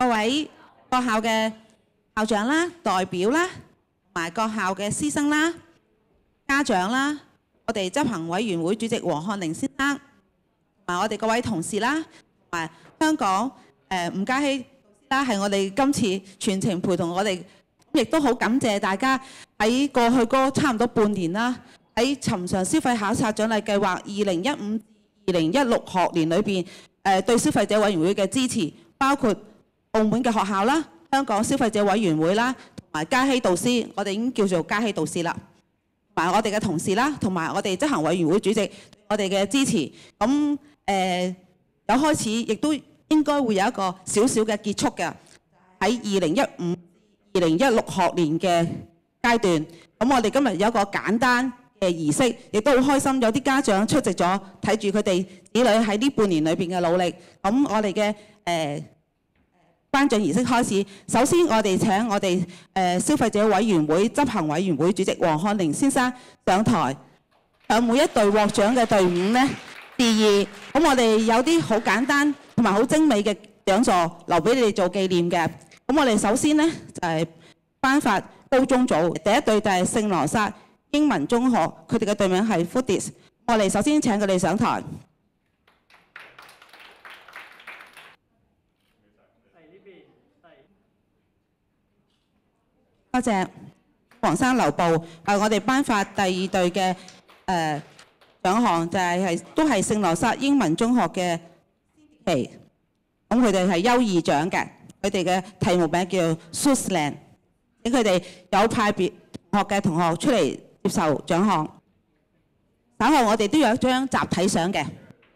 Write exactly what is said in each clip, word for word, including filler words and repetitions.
各位各校嘅校長啦、代表啦，同埋各校嘅師生啦、家長啦，我哋執行委員會主席黃漢寧先生，同埋我哋各位同事啦，同埋香港誒吳嘉熙啦，係我哋今次全程陪同我哋，亦都好感謝大家喺過去嗰差唔多半年啦，喺尋常消費考察獎勵計劃二零一五至二零一六學年裏邊誒對消費者委員會嘅支持，包括澳門嘅學校啦、香港消費者委員會啦，同埋嘉熙導師，我哋已經叫做嘉熙導師啦，同埋我哋嘅同事啦，同埋我哋執行委員會主席，我哋嘅支持，咁誒、呃、有開始，亦都應該會有一個少少嘅結束嘅，喺二零一五、二零一六學年嘅階段。咁我哋今日有一個簡單嘅儀式，亦都好開心，有啲家長出席咗，睇住佢哋子女喺呢半年裏邊嘅努力。咁我哋嘅誒頒獎儀式開始。首先，我哋請我哋誒、呃、消費者委員會執行委員會主席黃漢寧先生上台，向每一隊獲獎嘅隊伍咧致意。咁我哋有啲好簡單同埋好精美嘅獎座留俾你哋做紀念嘅。咁我哋首先咧就係、是、頒發高中組，第一隊就係聖羅撒英文中學，佢哋嘅隊名係 Foodies。我哋首先請佢哋上台。多謝黃生留步。係我哋頒發第二隊嘅誒獎項，就係、係、係都係聖羅撒英文中學嘅期。咁佢哋係優異獎嘅，佢哋嘅題目名叫 Susland。請佢哋有派別同學嘅同學出嚟接受獎項。稍後我哋都有一張集體相嘅。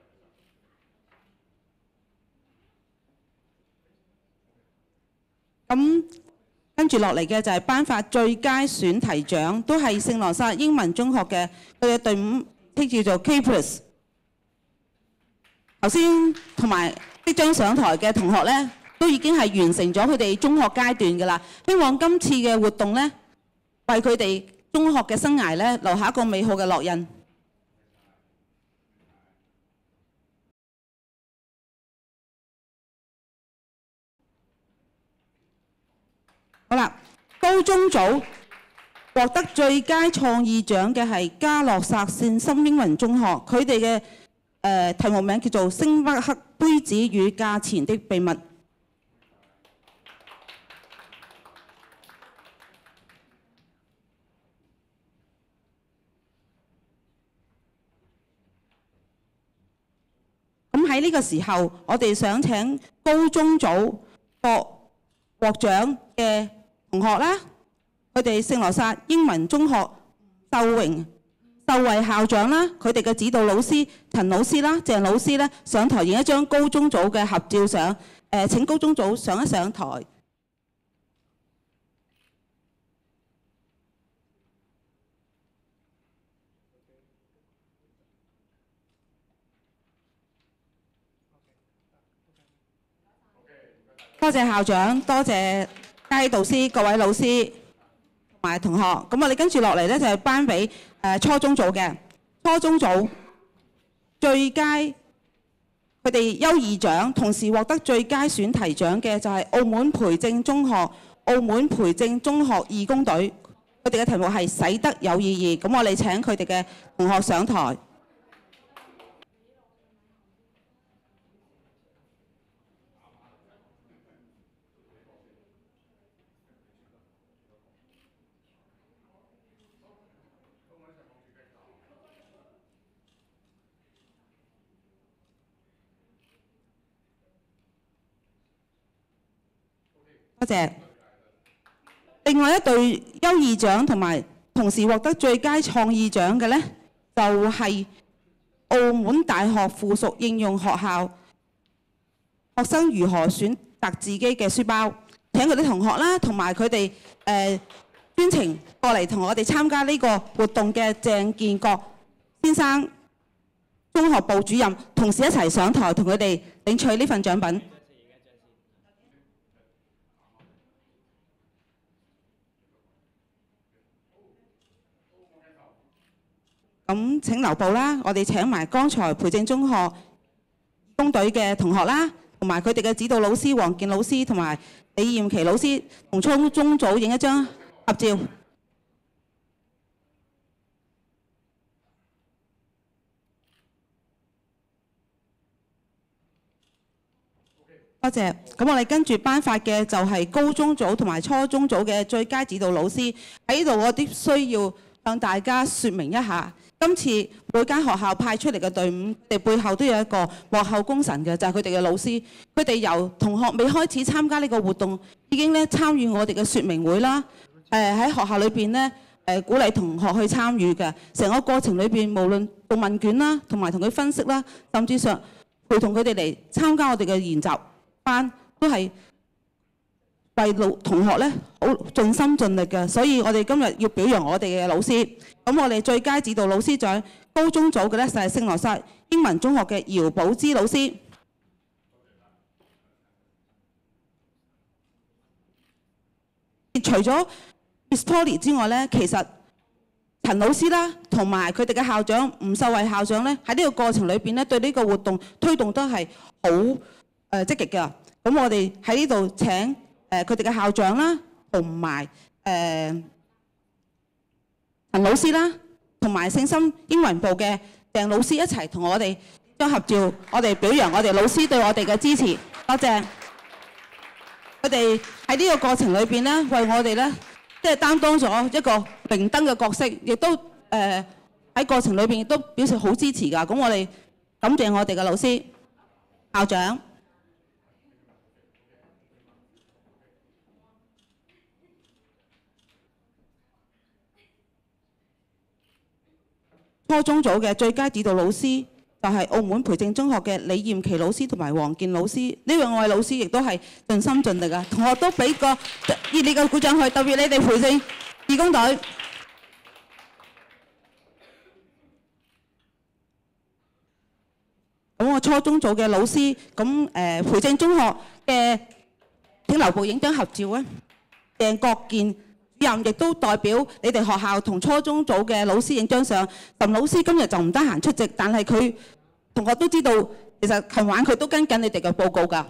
咁跟住落嚟嘅就係頒發最佳選題獎，都係聖羅撒英文中學嘅佢嘅隊伍，稱叫做 K Plus。頭先同埋即將上台嘅同學咧，都已經係完成咗佢哋中學階段㗎啦。希望今次嘅活動咧，為佢哋中學嘅生涯咧留下一個美好嘅烙印。好啦，高中組獲得最佳創意獎嘅係嘉諾撒聖心英文中學，佢哋嘅誒題目名叫做《星巴克杯子與價錢的秘密》。咁喺呢個時候，我哋想請高中組獲獲獎嘅同學啦，佢哋聖羅撒英文中學秀榮秀慧校長啦，佢哋嘅指導老師陳老師啦、鄭老師咧上台影一張高中組嘅合照相。誒、呃，請高中組上一上台。多謝校長，多謝嘉熙導師、各位老師同埋同學。咁我哋跟住落嚟咧就係頒俾誒初中組嘅初中組最佳佢哋優異獎，同時獲得最佳選題獎嘅就係澳門培正中學澳門培正中學義工隊，佢哋嘅題目係使得有意義。咁我哋請佢哋嘅同學上台。多謝。另外一隊優異獎同埋同時獲得最佳創意獎嘅呢，就係、是、澳門大學附屬應用學校學生如何選擇自己嘅書包。請佢啲同學啦，同埋佢哋誒專程過嚟同我哋參加呢個活動嘅鄭建國先生，中學部主任，同時一齊上台同佢哋領取呢份獎品。咁請留步啦，我哋請埋剛才培正中學工隊嘅同學啦， 同埋佢哋嘅指導老師黃健老師同埋李豔琪老師同初中組影一張合照。多謝。咁我哋跟住頒發嘅就係高中組同埋初中組嘅最佳指導老師。喺呢度我哋需要向大家説明一下，今次每間學校派出嚟嘅隊伍，佢哋背後都有一個幕後功臣嘅，就係佢哋嘅老師。佢哋由同學未開始參加呢個活動，已經咧參與我哋嘅説明會啦。誒喺學校裏邊咧誒鼓勵同學去參與嘅，成個過程裏邊無論做問卷啦，同埋同佢分析啦，甚至上陪同佢哋嚟參加我哋嘅研習班，都係為老同學咧好盡心盡力嘅，所以我哋今日要表揚我哋嘅老師。咁我哋最佳指導老師獎高中組嘅咧就係聖羅撒英文中學嘅姚寶芝老師。除咗 Miss Polly 之外咧，其實陳老師啦，同埋佢哋嘅校長吳秀慧校長咧，喺呢個過程裏邊咧，對呢個活動推動都係好誒積極嘅。咁我哋喺呢度請誒佢哋嘅校長啦，同埋誒陳老師啦，同埋聖心英文部嘅鄭老師一齊同我哋張合照，我哋表揚我哋老師對我哋嘅支持，多謝。佢哋喺呢個過程裏邊咧，為我哋咧即係擔當咗一個明燈嘅角色，亦都誒喺、呃、過程裏邊亦都表示好支持㗎。咁我哋感謝我哋嘅老師、校長。初中組嘅最佳指導老師就係澳門培正中學嘅李豔琪老師同埋黃健老師。呢兩位老師亦都係盡心盡力啊！同學都俾個熱烈嘅鼓掌去，特別你哋培正義工隊。咁我初中組嘅老師，咁誒培正中學嘅請留步影張合照啊！鄭國健主任亦都代表你哋學校同初中組嘅老師影張相。岑老師今日就唔得閒出席，但係佢同學都知道，其實琴晚佢都跟緊你哋嘅報告㗎。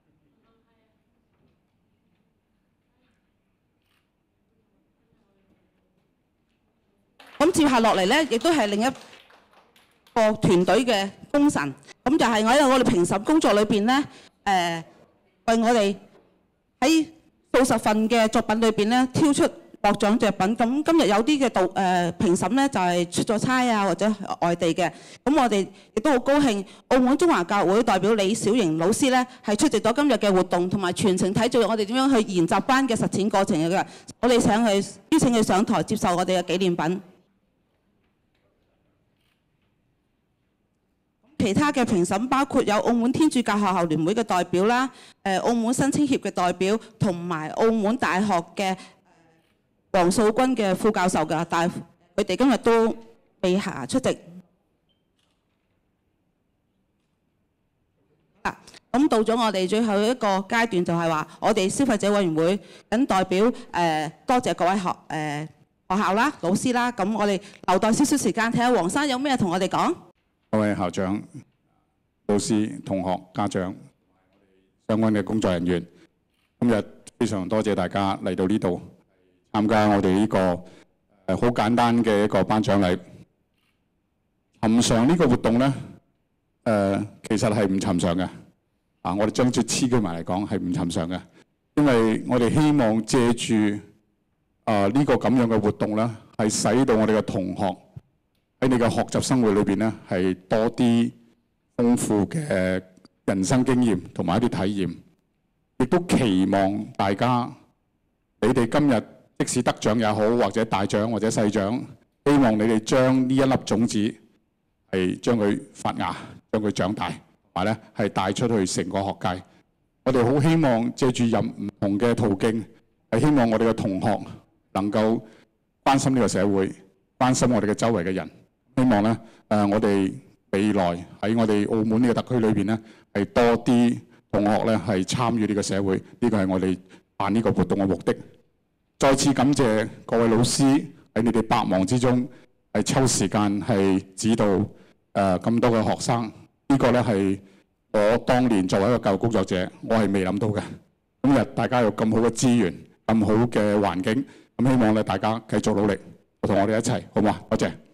咁接下落嚟咧，亦都係另一個團隊嘅功臣。咁就係我喺我哋評審工作裏邊咧，誒、呃、為我哋喺數十份嘅作品裏邊咧挑出獲獎作品。咁今日有啲嘅導誒評審咧就係出咗差啊，或者外地嘅。咁我哋亦都好高興，澳門中華教育會代表李小瑩老師咧係出席咗今日嘅活動，同埋全程睇住我哋點樣去研習班嘅實踐過程嘅。我哋請佢邀請佢上台接受我哋嘅紀念品。其他嘅評審包括有澳門天主教學校聯會嘅代表啦，誒澳門新青協嘅代表，同埋澳門大學嘅黃素君嘅副教授㗎，但係佢哋今日都未下出席。啊，咁到咗我哋最後一個階段，就係話我哋消費者委員會緊代表誒、呃、多謝各位學誒、呃、學校啦、老師啦，咁我哋留待少少時間睇下黃生有咩同我哋講。 各位校長、老師、同學、家長、相關嘅工作人員，今日非常多謝大家嚟到呢度參加我哋呢個誒好簡單嘅一個頒獎禮。尋常呢個活動咧，誒、呃、其實係唔尋常嘅。啊，我哋將住黐佢埋嚟講係唔尋常嘅，因為我哋希望借住啊呢個咁樣嘅活動咧，係使到我哋嘅同學喺你嘅學習生活裏邊咧，係多啲豐富嘅人生經驗同埋一啲體驗，亦都期望大家你哋今日即使得獎也好，或者大獎或者細獎，希望你哋將呢一粒種子係將佢發芽，將佢長大，同埋咧係帶出去成個學界。我哋好希望借住任唔同嘅途徑，係希望我哋嘅同學能夠關心呢個社會，關心我哋嘅周圍嘅人。希望咧，誒、呃，我哋未來喺我哋澳門呢個特區裏邊咧，係多啲同學咧係參與呢個社會，呢個係我哋辦呢個活動嘅目的。再次感謝各位老師喺你哋百忙之中係抽時間係指導誒咁、呃、多嘅學生，呢、這個咧係我當年作為一個教育工作者，我係未諗到嘅。今日大家有咁好嘅資源、咁好嘅環境，咁希望咧大家繼續努力，同我哋一齊，好唔好啊？多謝。